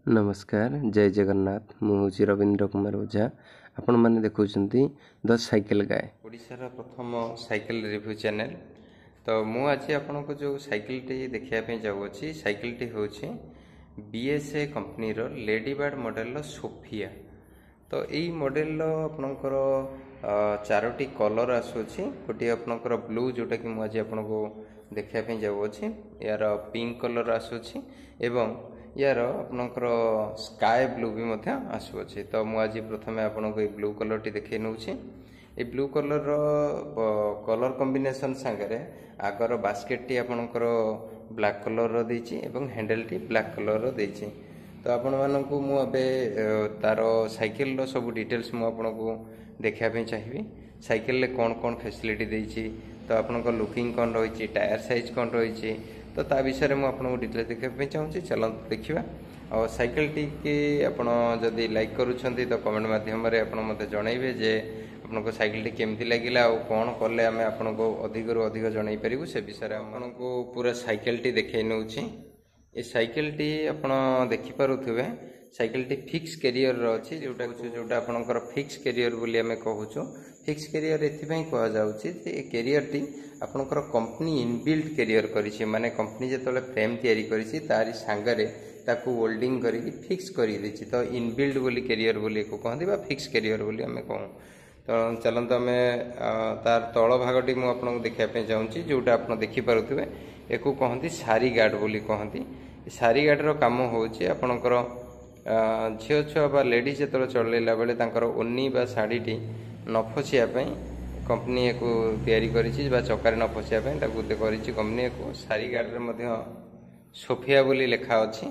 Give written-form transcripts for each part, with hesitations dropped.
नमस्कार जय जगन्नाथ मुझे रवींद्र कुमार ओझा आपण मैंने देखुं द साइकिल गाय ओडिशार प्रथम साइकिल रिव्यू चैनल। तो मु आज आपन को जो साइकिल टी देखिया जाऊँगी साइकिल टी हूँ बीएसए कंपनी रो लेडी बर्ड मॉडल सोफिया। तो यही मॉडल आपणकर चारोटी कलर आसूची गोटे आपणकर ब्लू जोटा कि मुझे आपन को देखिया जाऊँगी यार पिंक कलर आसूची एवं यार आपणकर स्काए ब्लू भी आसुच्छे। तो मुझे प्रथम आपन को ब्लू कलर टी देखे नौ ये ब्लू कलर कलर कॉम्बिनेशन सांगे आगर बास्केट टी आपणकर ब्लैक कलर देछि एवं हैंडल टी ब्लैक कलर देछि। तो आपण मानक मुझे तार साइकिल रो सब डिटेल्स मु आपन को देखा चाहिए साइकिल कौन कौन फैसिलिटी देछि तो आपन को लुकिंग कौन रही टायर साइज कौन रही तो ता विषय में आपको डिटेल देखा चाहूँगी। चलते देखा और साइकिल टी आपड़ जदि लाइक करुँच तो कमेंट मध्यम मत जनइबे जे आपको साइकिल टी केमती लगे और कौन कले आम आपन को अधिक अधिक जन पारू से विषय आपन को पूरा साइकिल टी देखे नौ। ये साइकिल टी आप देखिपे साइकिल टी फिक्स कैरियर अच्छी जोटा जोटा आपंकर फिक्स कैरियर बोली आम कहूँ। फिक्स कैरियर एथिपाई कह जाउछि जे कैरियर टी आपंकर कंपनी इनबिल्ट कैरियर करिछि माने कंपनी जेतले फ्रेम तैयारी करिछि तारी सांगरे ताकू होल्डिंग करिकि फिक्स करि दैछि। तो इनबिल्ट बोली कैरियर बोली को कहंदी बा फिक्स कैरियर बोली आम कहूँ। तो चलते आम तार तल भागटी मुझे आपको देखापी चाहूँगी जोटा आप देखिपे एक कहती सारी गार्ड बोली कहती। सारी गार्डर कम हूँ आपणकर झील छुआ बा लेडीज जो चलैला बेले ओनी बा शाढ़ी न फसियापी कंपनी एक तैयारी करिछि बा चक्कर न फसियापी करिछि कंपनी एक सारी गार्डर सोफिया बोली लेखा अछि।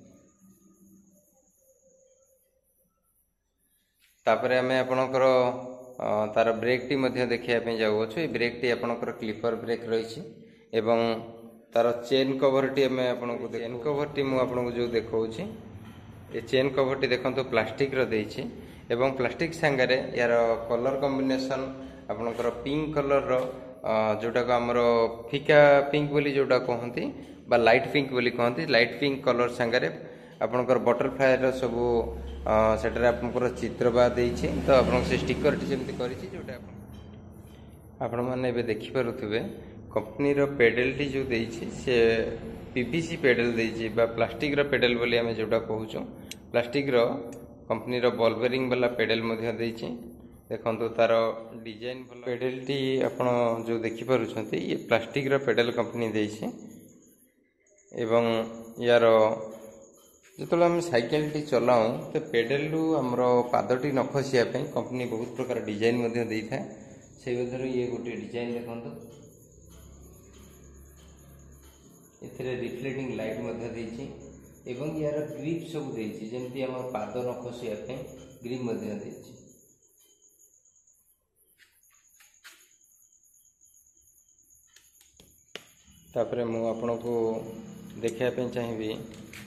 तापरे आमे आपणकर तार ब्रेक टी देखा जाऊँ ब्रेक टी आपणकर क्लिपर ब्रेक रही एवं तार चेन कवर टी आम आपको चेन कवर टी मुझे जो देखा ये चेन कवर टी देखो प्लास्टिक रही एवं प्लास्टिक सांगे यार कलर कॉम्बिनेशन आपणकर पिंक कलर जोटा को आमर फिका पिंक बोली जोटा कहती बा लाइट पिंक बोली कहती लाइट पिंक कलर सांगे आपणकर बटरफ्लाई सब सेटारे आपणकर चित्र बा देछि। तो आपन से स्टिकर टी जेमति करिछि जोटा आपण माने एबे देखि पारुथिबे कंपनी रो पेडल टी जो देछि से पीवीसी पेडल देछि बा प्लास्टिक रो पेडल बोली आमे जोटा कहूछु। प्लास्टिक रो कंपनी रो बॉल बेरिंग वाला पेडल मध्ये देछि देखंतु तार डिजाइन भलो पेडल टी आपण जो देखि पारुछंती ये प्लास्टिक रो पेडल कंपनी देछि एवं यार जो आम साइकिल टी चलाऊँ तो पेडल आमर पादटी न खसियापी कंपनी बहुत प्रकार डिजाइन दे था से मध्य ये गोटे डिजाइन देखो ये रिफ्लेक्टिंग लाइट देछि एवं यार ग्रिप सब देछि जेमती आम पाद न खसियापी ग्रिप देछि। तापरे मु आपन को देखिया चाहिए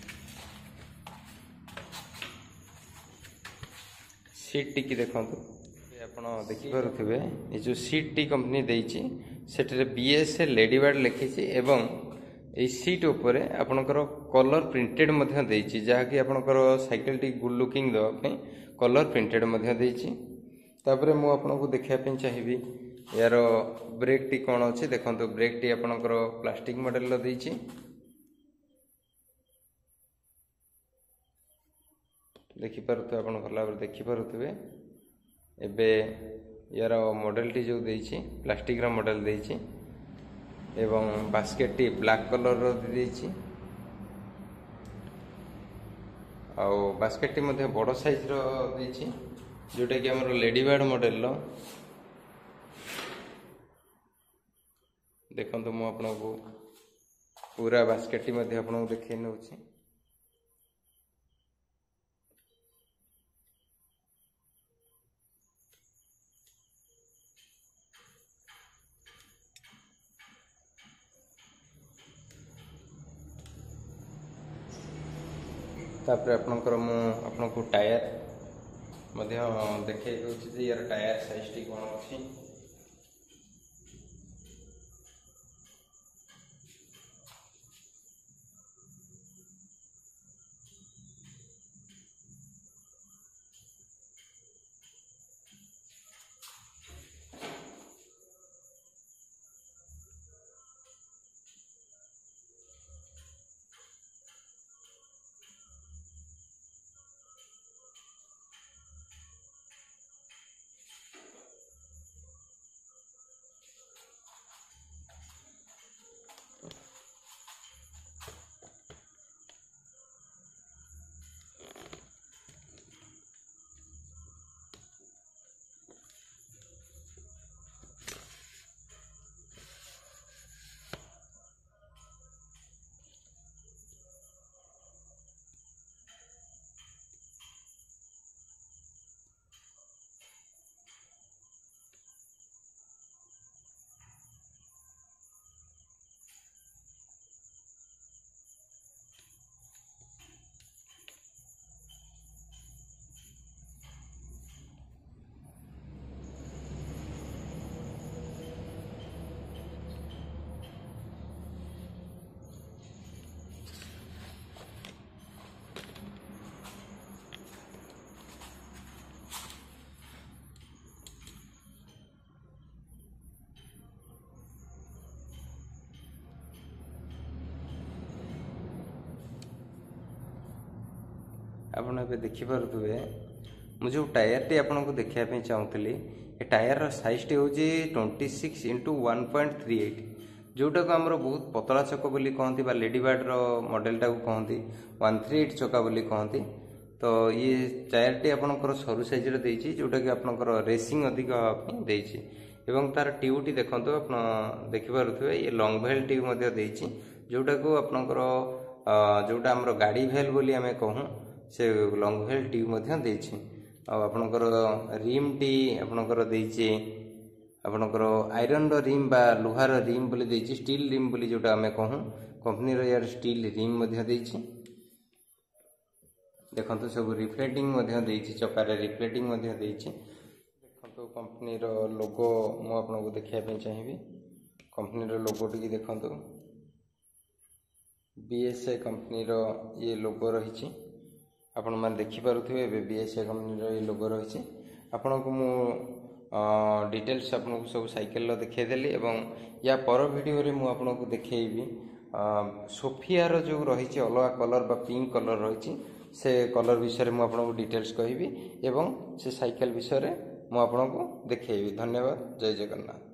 सीट टी की देखो आप देखिपे ये जो सीट टी कंपनी देछि सेठरे बीएसए लेडी बर्ड लिखी एवं ये सीट उपरे आपणकर कलर प्रिंटेड देछि जहाँकि आपणकर साइकिल टी गुड लुकिंग देवाई कलर प्रिंटेड देछि। तापरे मु आपन को देखिया चाहिए यार ब्रेक टी कौन अच्छी देखो ब्रेक टी आपणकर प्लास्टिक मॉडल देछि देखिपे आप भल भाव देखिपे एबे यार मॉडल टी जो देछि प्लास्टिक रा मॉडल देछि एवं बास्केट टी ब्लैक कलर रो देछि आउ बास्केट टी मध्ये बड़ साइज रो देछि जोटा कि हमर लेडी बर्ड मॉडल रो देखंतु मु आपनको पूरा बास्केट टी मध्ये आपनको देखै नउछि। तापर आपणकर मु आपनको टायर मध्य देखै दउछि जे यार टायर साइज टी कोन अछि। ଆପଣ ଏବେ ଦେଖିପାରୁଥିବେ ମୁଁ जो टायर टी आपको देखा चाहूली ए टायर साइज टी हूँ 26x1.38 जोटा को आमर बहुत पतला चक बोली कहती लेडी बार्ड मॉडल टाक कहती 138 चका बोली कहती। तो ये टायर टी आपंकर सरू साइज देती जोटा कि आपंकर रेसिंग अधिक हाँपाई एवं तार ट्यूब टी देखो आप देखिपे ये लंग भेल ट्यूब देती जोटा को आपंकर जोटा आम गाड़ी भेल बोली आम कहूँ से लंग भेल ट्यूब देती आपणकर रिम टी आपणकर देइछि आपणकर आयरन रिम बा लुहार रिम बोली देइछि स्टील रिम बोली जोटा आमे कहूँ कंपनी रो यार स्टील रिम मध्य देइछि देखंतु सब रिफ्लेक्टिंग मध्य देइछि चकारे रिफ्लेक्टिंग मध्य देइछि देखंतु कंपनी रो लोगो मु आपनको देखिया पे चाहिबी कंपनी रो लोगो टी देखंतु बीएसए कंपनी रो ये लोगो रहिछि आपण मैंने देखिपे बीएसए कंपनी ये लोगो रही आपन को मु डिटेल्स आपको सब साइकेल देखईदेली एवं या पर वीडियो रे मु आपको देखी सोफियार जो रही अलग कलर बा पिंक कलर रही से कलर विषय में आपको डिटेल्स कहबी एवं से साइकेल विषय में मु आपको देखी। धन्यवाद। जय जगन्नाथ।